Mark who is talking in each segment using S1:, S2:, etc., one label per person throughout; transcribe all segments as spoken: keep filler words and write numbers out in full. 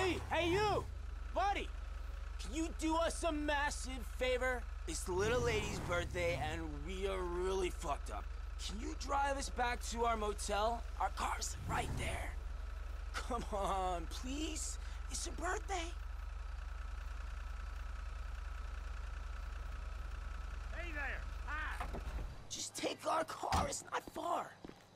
S1: Hey, hey you! Buddy! Can you do us a massive favor? It's the little lady's birthday and we are really fucked up. Can you drive us back to our motel? Our car's right there. Come on, please. It's her birthday.
S2: Hey there! Hi!
S1: Just take our car, it's not far.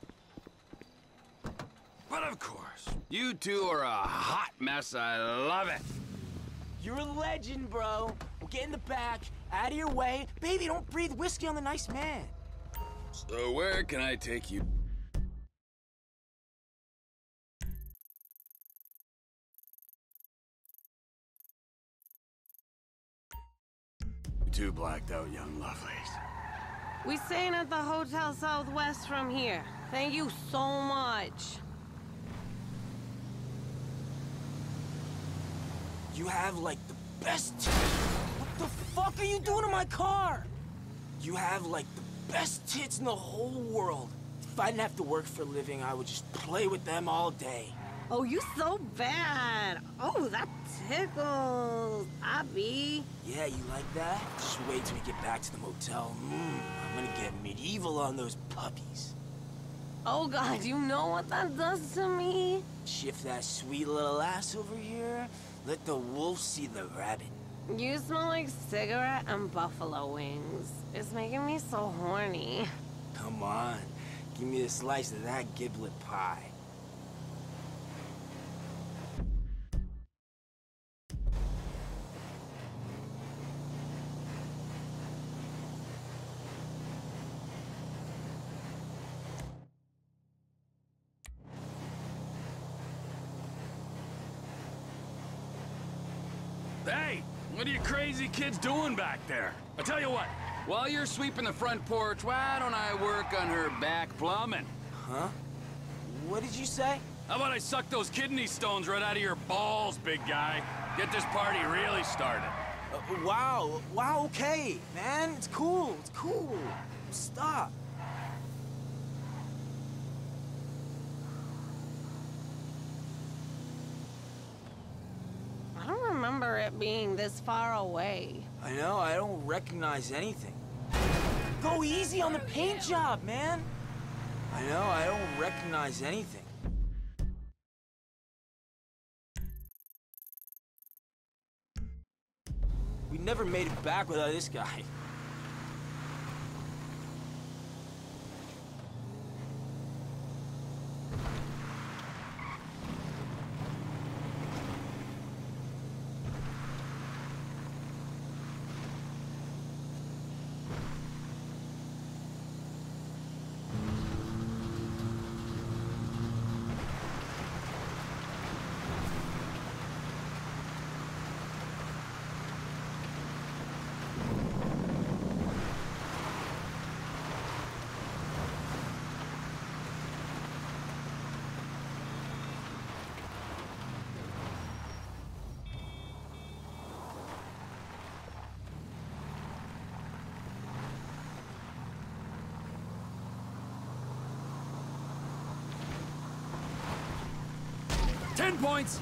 S3: But of course, you two are a hot mess. I love it.
S1: You're a legend, bro. We'll get in the back, out of your way. Baby, don't breathe whiskey on the nice man.
S3: So where can I take you? You two blacked out young lovelies.
S4: We staying at the Hotel Southwest from here. Thank you so much.
S1: You have, like, the best tits. What the fuck are you doing to my car? You have, like, the best tits in the whole world. If I didn't have to work for a living, I would just play with them all day.
S4: Oh, you so bad. Oh, that tickles. Abby.
S1: Yeah, you like that? Just wait till we get back to the motel. Mm, I'm gonna get medieval on those puppies.
S4: Oh, God, you know what that does to me?
S1: Shift that sweet little ass over here. Let the wolf see the rabbit.
S4: You smell like cigarette and buffalo wings. It's making me so horny.
S1: Come on, give me a slice of that giblet pie.
S3: Hey, what are you crazy kids doing back there? I tell you what, while you're sweeping the front porch, why don't I work on her back plumbing?
S1: Huh? What did you say?
S3: How about I suck those kidney stones right out of your balls, big guy? Get this party really started.
S1: Uh, wow, wow, okay, man, it's cool, it's cool. Stop.
S4: I don't remember it being this far away.
S1: I know, I don't recognize anything. Go easy on the paint job, man. I know, I don't recognize anything. We never made it back without this guy.
S3: Ten points!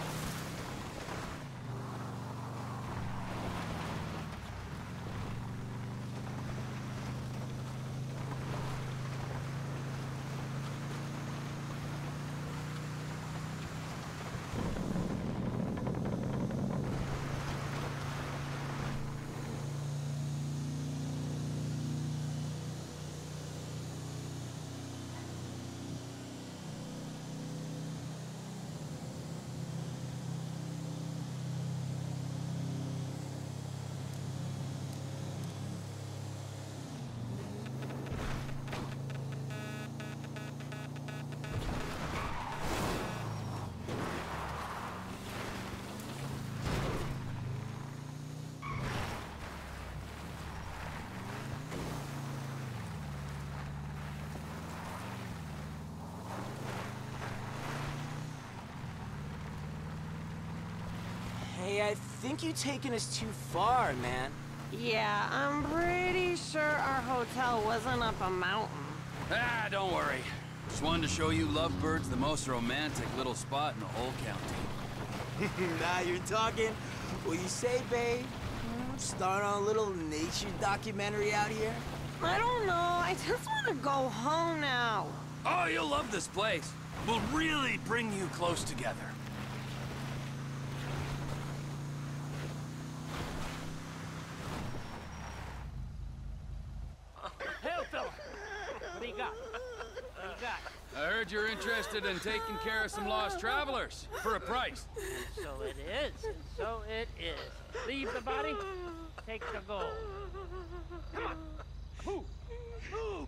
S1: Hey, I think you're taking us too far, man.
S4: Yeah, I'm pretty sure our hotel wasn't up a mountain.
S3: Ah, don't worry. Just wanted to show you Lovebird's the most romantic little spot in the whole county.
S1: Now you're talking. What you say, babe? Hmm, Start on a little nature documentary out here?
S4: I don't know. I just want to go home now.
S3: Oh, you'll love this place. We'll really bring you close together.
S2: Hail, fella. What do you got? What do you got?
S3: I heard you're interested in taking care of some lost travelers for a price.
S2: So it is. And so it is. Leave the body. Take the gold. Come on. Move. Move.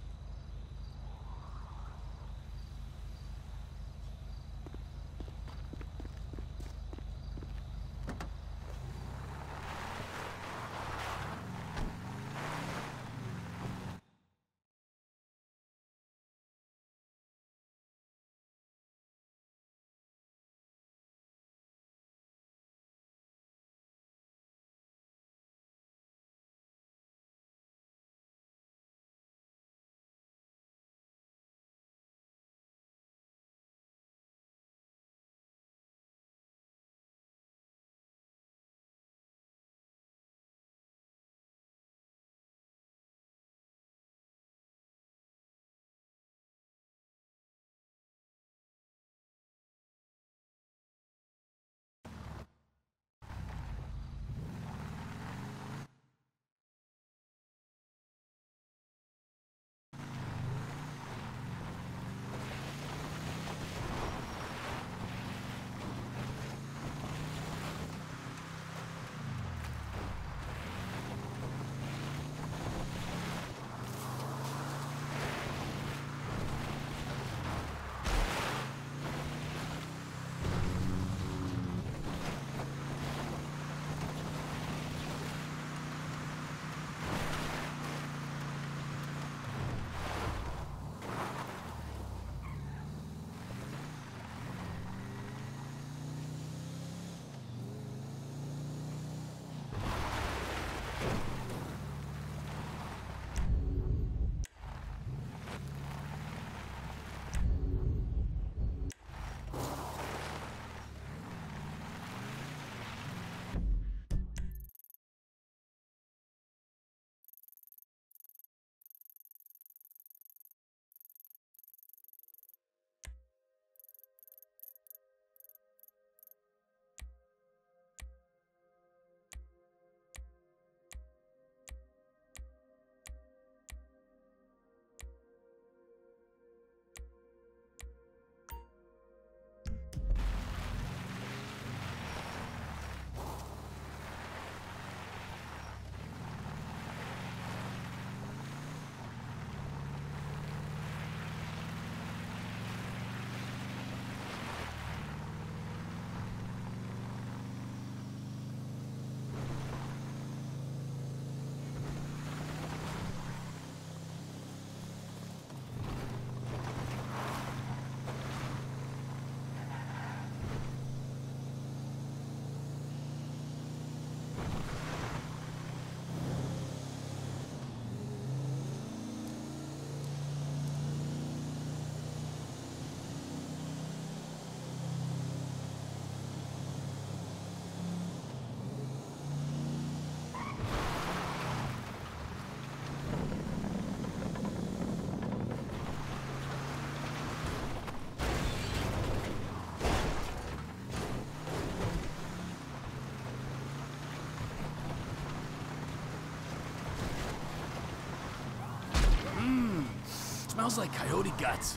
S3: Smells like coyote guts.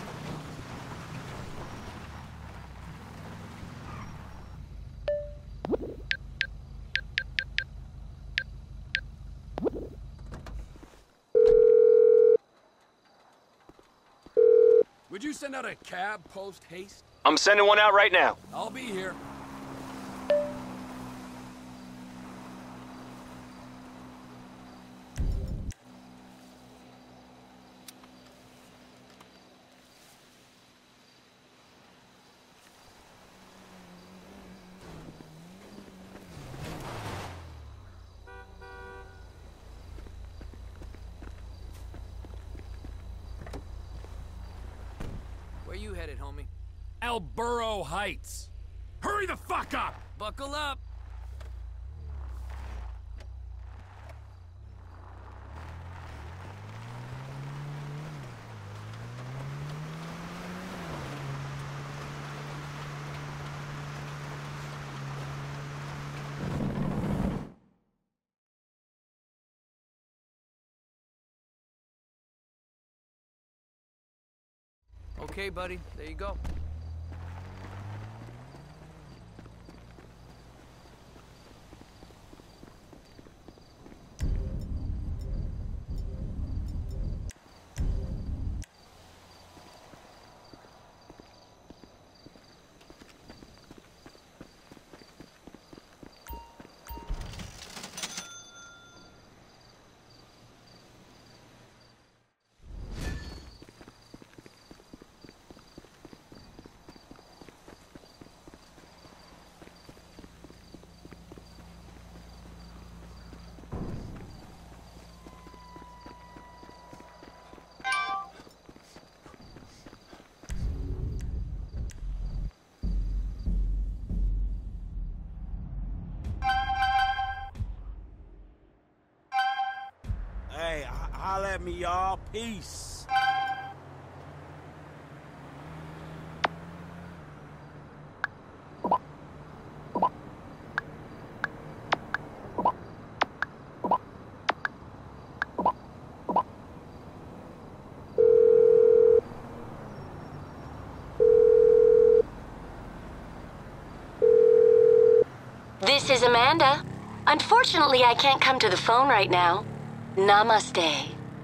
S3: Would you send out a cab post haste?
S5: I'm sending one out right now.
S3: I'll be here.
S6: Where you headed, homie?
S3: Alburo Heights. Hurry the fuck up!
S1: Buckle up.
S5: Okay, buddy, there you go.
S6: Hey, holla at me, y'all. Peace.
S7: This is Amanda. Unfortunately, I can't come to the phone right now. Namaste.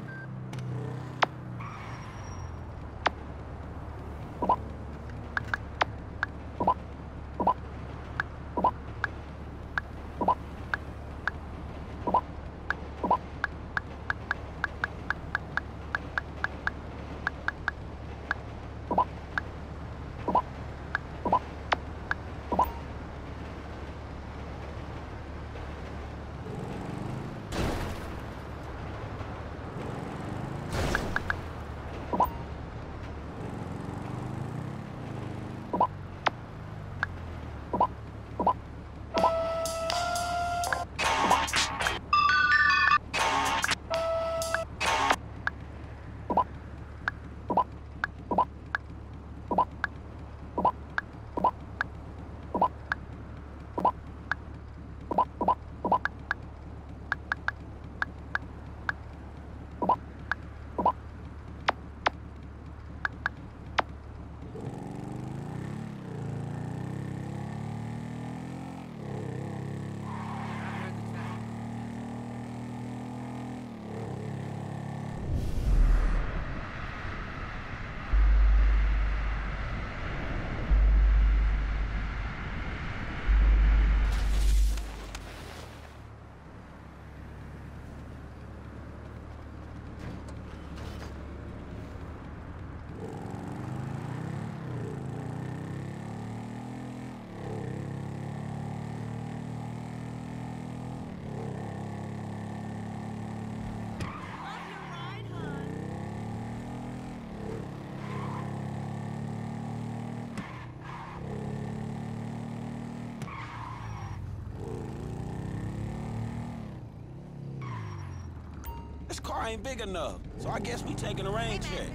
S6: This car ain't big enough, so I guess we taking a rain check.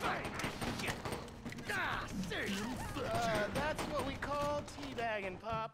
S8: Uh, that's what we call teabagging, Pop.